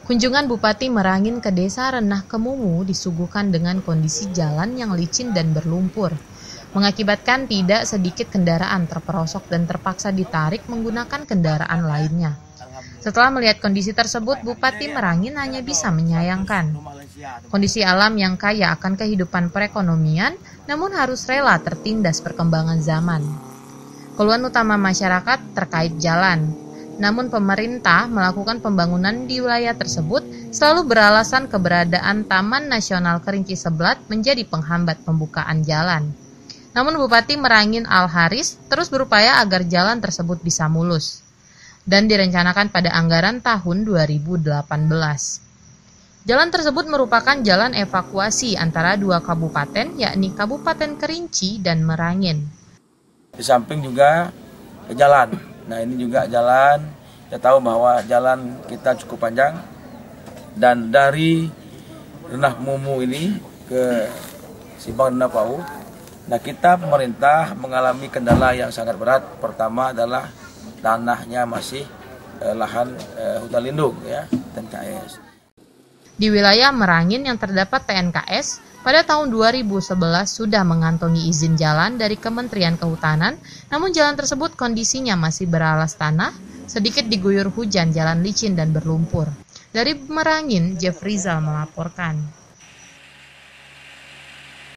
Kunjungan Bupati Merangin ke Desa Renah Kemumu disuguhkan dengan kondisi jalan yang licin dan berlumpur, mengakibatkan tidak sedikit kendaraan terperosok dan terpaksa ditarik menggunakan kendaraan lainnya. Setelah melihat kondisi tersebut, Bupati Merangin hanya bisa menyayangkan. Kondisi alam yang kaya akan kehidupan perekonomian, namun harus rela tertindas perkembangan zaman. Keluhan utama masyarakat terkait jalan. Namun pemerintah melakukan pembangunan di wilayah tersebut selalu beralasan keberadaan Taman Nasional Kerinci Seblat menjadi penghambat pembukaan jalan. Namun Bupati Merangin Al-Haris terus berupaya agar jalan tersebut bisa mulus dan direncanakan pada anggaran tahun 2018. Jalan tersebut merupakan jalan evakuasi antara dua kabupaten, yakni Kabupaten Kerinci dan Merangin. Di samping juga jalan. Nah, ini juga jalan, kita tahu bahwa jalan kita cukup panjang, dan dari Renah Kemumu ini ke Simpang Renah Pau, nah kita pemerintah mengalami kendala yang sangat berat. Pertama adalah tanahnya masih lahan hutan lindung, ya, TNKS. Di wilayah Merangin yang terdapat TNKS, pada tahun 2011 sudah mengantongi izin jalan dari Kementerian Kehutanan, namun jalan tersebut kondisinya masih beralas tanah, sedikit diguyur hujan, jalan licin dan berlumpur. Dari Merangin, Jeff Rizal melaporkan.